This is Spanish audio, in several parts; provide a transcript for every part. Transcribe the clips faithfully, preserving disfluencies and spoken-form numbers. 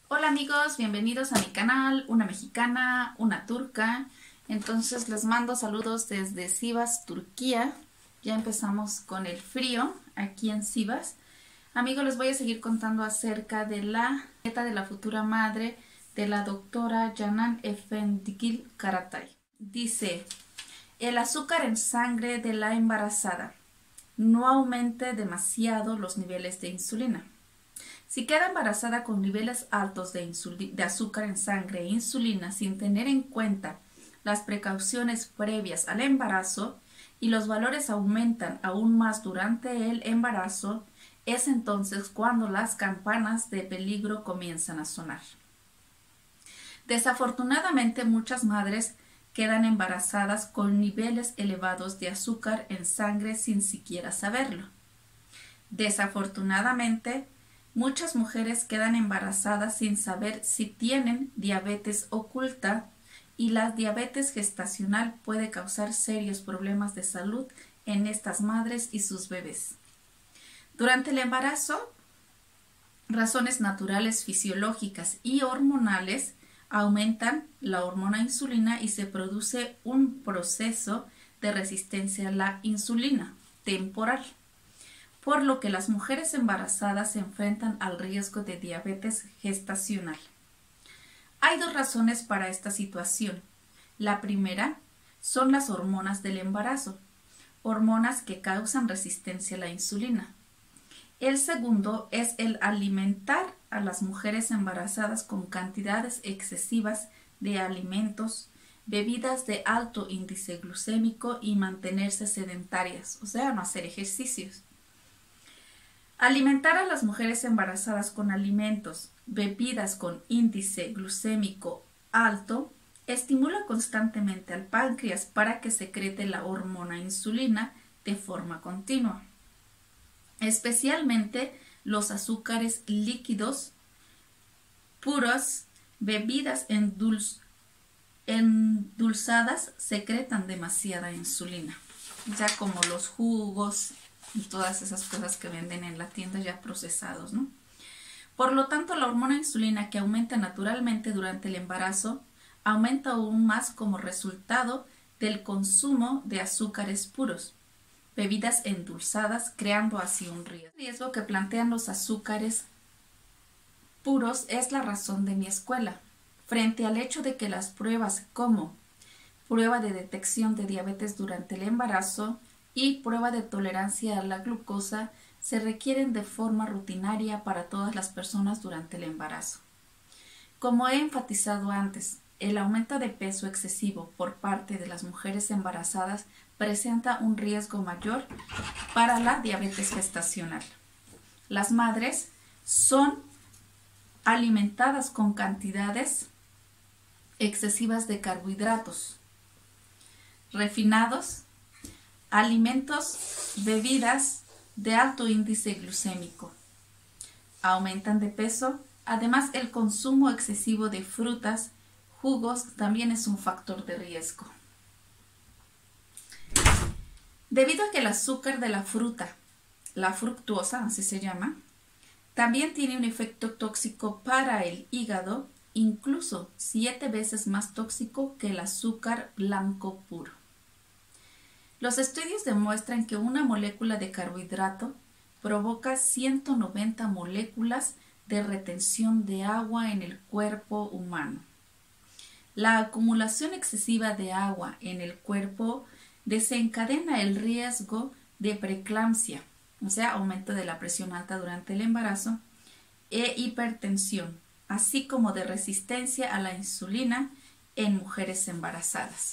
Hola amigos, bienvenidos a mi canal, una mexicana, una turca. Entonces les mando saludos desde Sivas, Turquía. Ya empezamos con el frío aquí en Sivas. Amigos, les voy a seguir contando acerca de la dieta de la futura madre de la doctora Canan Efendigil Karatay. Dice, el azúcar en sangre de la embarazada. No aumente demasiado los niveles de insulina. Si queda embarazada con niveles altos de, de azúcar en sangre e insulina sin tener en cuenta las precauciones previas al embarazo y los valores aumentan aún más durante el embarazo, es entonces cuando las campanas de peligro comienzan a sonar. Desafortunadamente, muchas madres quedan embarazadas con niveles elevados de azúcar en sangre sin siquiera saberlo. Desafortunadamente, muchas mujeres quedan embarazadas sin saber si tienen diabetes oculta y la diabetes gestacional puede causar serios problemas de salud en estas madres y sus bebés. Durante el embarazo, razones naturales, fisiológicas y hormonales aumentan la hormona insulina y se produce un proceso de resistencia a la insulina temporal, por lo que las mujeres embarazadas se enfrentan al riesgo de diabetes gestacional. Hay dos razones para esta situación. La primera son las hormonas del embarazo, hormonas que causan resistencia a la insulina. El segundo es el alimentar a las mujeres embarazadas con cantidades excesivas de alimentos, bebidas de alto índice glucémico y mantenerse sedentarias, o sea, no hacer ejercicios. Alimentar a las mujeres embarazadas con alimentos, bebidas con índice glucémico alto, estimula constantemente al páncreas para que secrete la hormona insulina de forma continua. Especialmente los azúcares líquidos, puros, bebidas endulz endulzadas secretan demasiada insulina, ya como los jugos y todas esas cosas que venden en la tienda ya procesados, ¿no? Por lo tanto, la hormona insulina, que aumenta naturalmente durante el embarazo, aumenta aún más como resultado del consumo de azúcares puros, bebidas endulzadas, creando así un riesgo. El riesgo que plantean los azúcares puros es la razón de mi escuela, frente al hecho de que las pruebas como prueba de detección de diabetes durante el embarazo y prueba de tolerancia a la glucosa se requieren de forma rutinaria para todas las personas durante el embarazo. Como he enfatizado antes, el aumento de peso excesivo por parte de las mujeres embarazadas presenta un riesgo mayor para la diabetes gestacional. Las madres son alimentadas con cantidades excesivas de carbohidratos refinados, alimentos, bebidas de alto índice glucémico. Aumentan de peso. Además, el consumo excesivo de frutas, jugos, también es un factor de riesgo. Debido a que el azúcar de la fruta, la fructuosa, así se llama, también tiene un efecto tóxico para el hígado, incluso siete veces más tóxico que el azúcar blanco puro. Los estudios demuestran que una molécula de carbohidrato provoca ciento noventa moléculas de retención de agua en el cuerpo humano. La acumulación excesiva de agua en el cuerpo desencadena el riesgo de preeclampsia, o sea, aumento de la presión alta durante el embarazo, e hipertensión, así como de resistencia a la insulina en mujeres embarazadas.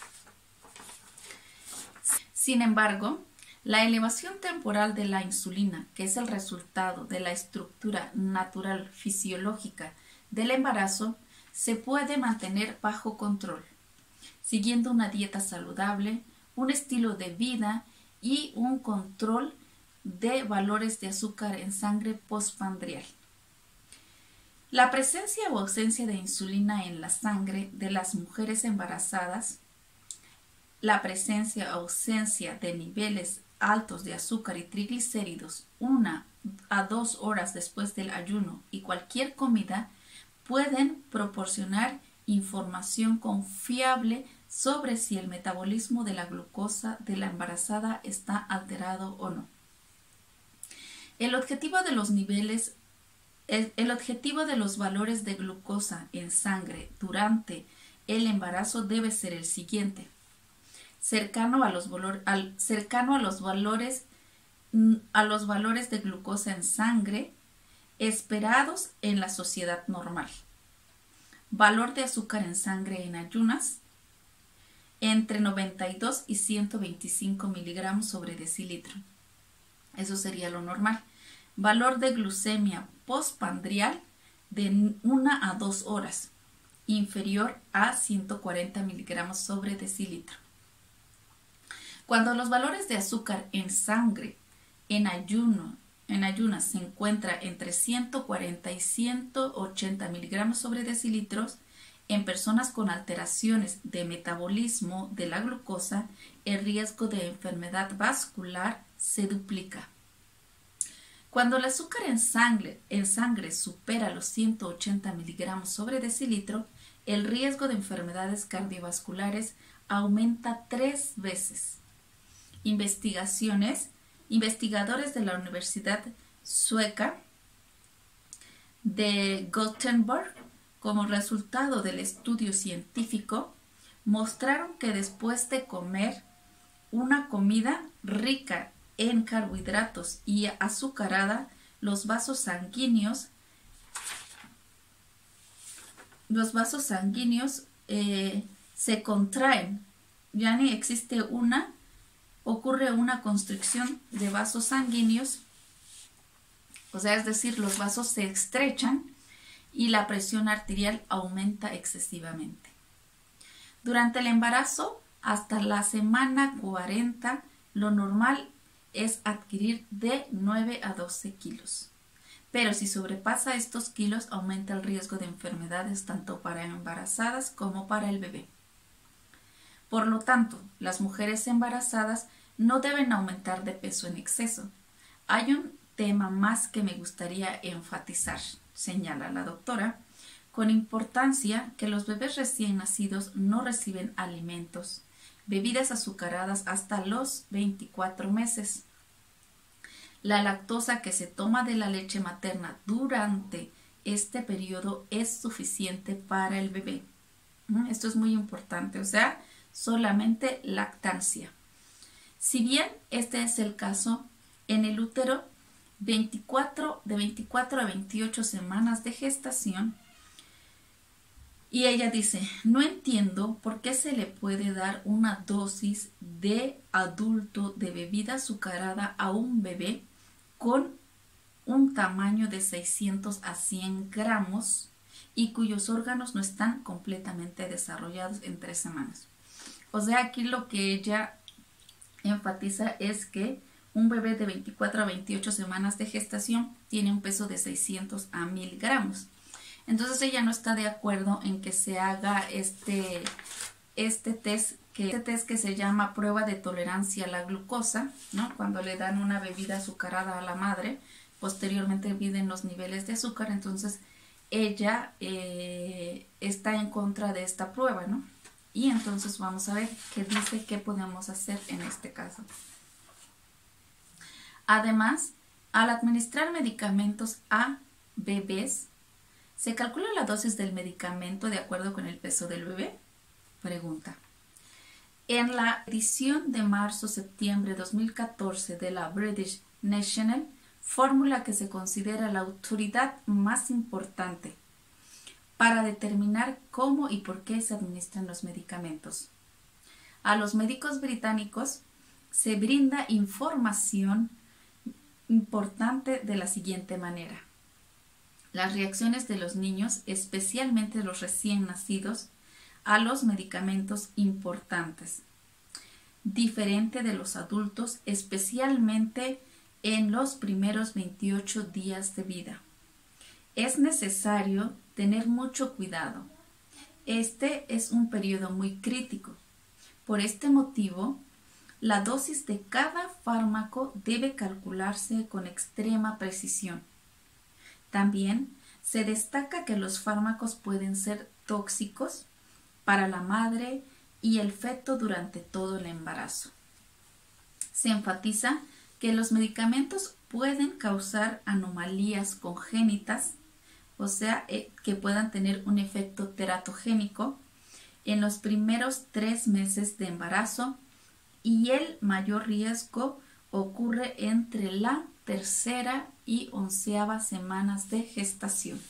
Sin embargo, la elevación temporal de la insulina, que es el resultado de la estructura natural fisiológica del embarazo, se puede mantener bajo control, siguiendo una dieta saludable, un estilo de vida y un control de valores de azúcar en sangre postprandial. La presencia o ausencia de insulina en la sangre de las mujeres embarazadas, la presencia o ausencia de niveles altos de azúcar y triglicéridos una a dos horas después del ayuno y cualquier comida pueden proporcionar información confiable sobre si el metabolismo de la glucosa de la embarazada está alterado o no. El objetivo de los niveles, el, el objetivo de los valores de glucosa en sangre durante el embarazo debe ser el siguiente: cercano a los, valor, al, cercano a los valores a los valores de glucosa en sangre esperados en la sociedad normal. Valor de azúcar en sangre en ayunas entre noventa y dos y ciento veinticinco miligramos sobre decilitro. Eso sería lo normal. Valor de glucemia postprandial de una a dos horas, inferior a ciento cuarenta miligramos sobre decilitro. Cuando los valores de azúcar en sangre en ayuno en ayunas se encuentra entre ciento cuarenta y ciento ochenta miligramos sobre decilitros, en personas con alteraciones de metabolismo de la glucosa, el riesgo de enfermedad vascular se duplica. Cuando el azúcar en sangre, en sangre supera los ciento ochenta miligramos sobre decilitro, el riesgo de enfermedades cardiovasculares aumenta tres veces. Investigaciones Investigadores de la Universidad Sueca de Gothenburg, como resultado del estudio científico, mostraron que después de comer una comida rica en carbohidratos y azucarada, los vasos sanguíneos, los vasos sanguíneos eh, se contraen. Ya ni existe una ocurre una constricción de vasos sanguíneos, o sea, es decir, los vasos se estrechan y la presión arterial aumenta excesivamente. Durante el embarazo, hasta la semana cuarenta, lo normal es adquirir de nueve a doce kilos. Pero si sobrepasa estos kilos, aumenta el riesgo de enfermedades tanto para embarazadas como para el bebé. Por lo tanto, las mujeres embarazadas no deben aumentar de peso en exceso. Hay un tema más que me gustaría enfatizar, señala la doctora, con importancia que los bebés recién nacidos no reciben alimentos, bebidas azucaradas hasta los veinticuatro meses. La lactosa que se toma de la leche materna durante este periodo es suficiente para el bebé. Esto es muy importante, o sea, solamente lactancia. Si bien este es el caso, en el útero, veinticuatro, de veinticuatro a veintiocho semanas de gestación, y ella dice, no entiendo por qué se le puede dar una dosis de adulto de bebida azucarada a un bebé con un tamaño de seiscientos a cien gramos y cuyos órganos no están completamente desarrollados en tres semanas. O sea, aquí lo que ella enfatiza es que un bebé de veinticuatro a veintiocho semanas de gestación tiene un peso de seiscientos a mil gramos. Entonces ella no está de acuerdo en que se haga este, este, test, que, este test que se llama prueba de tolerancia a la glucosa, ¿no? Cuando le dan una bebida azucarada a la madre, posteriormente miden los niveles de azúcar, entonces ella eh, está en contra de esta prueba, ¿no? Y entonces vamos a ver qué dice, qué podemos hacer en este caso. Además, al administrar medicamentos a bebés, ¿se calcula la dosis del medicamento de acuerdo con el peso del bebé? Pregunta. En la edición de marzo-septiembre de dos mil catorce de la British National, fórmula que se considera la autoridad más importante para determinar cómo y por qué se administran los medicamentos. A los médicos británicos se brinda información importante de la siguiente manera. Las reacciones de los niños, especialmente los recién nacidos, a los medicamentos importantes, diferente de los adultos, especialmente en los primeros veintiocho días de vida. Es necesario tener mucho cuidado. Este es un periodo muy crítico. Por este motivo, la dosis de cada fármaco debe calcularse con extrema precisión. También Se destaca que los fármacos pueden ser tóxicos para la madre y el feto durante todo el embarazo. Se enfatiza que los medicamentos pueden causar anomalías congénitas, o sea, eh, que puedan tener un efecto teratogénico en los primeros tres meses de embarazo, y el mayor riesgo ocurre entre la tercera y onceava semanas de gestación.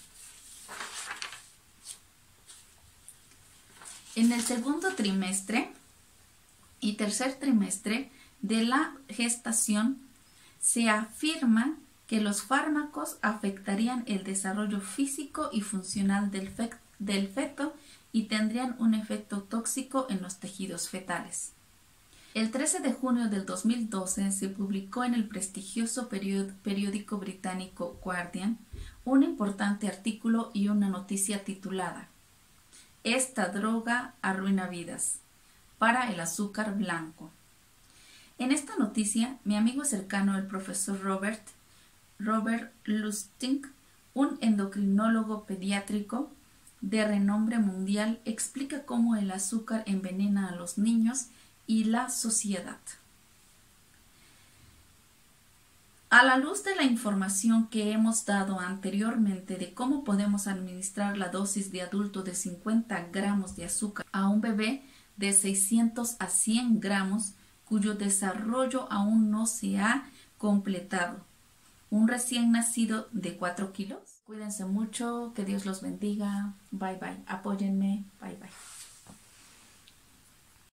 En el segundo trimestre y tercer trimestre de la gestación se afirma que los fármacos afectarían el desarrollo físico y funcional del, fe del feto y tendrían un efecto tóxico en los tejidos fetales. El trece de junio del dos mil doce se publicó en el prestigioso periódico británico Guardian un importante artículo y una noticia titulada "Esta droga arruina vidas" para el azúcar blanco. En esta noticia, mi amigo cercano, el profesor Robert, Robert Lustig, un endocrinólogo pediátrico de renombre mundial, explica cómo el azúcar envenena a los niños y la sociedad. A la luz de la información que hemos dado anteriormente de cómo podemos administrar la dosis de adulto de cincuenta gramos de azúcar a un bebé de seiscientos a cien gramos, cuyo desarrollo aún no se ha completado, un recién nacido de cuatro kilos. Cuídense mucho, que Dios los bendiga. Bye bye. Apóyenme. Bye bye.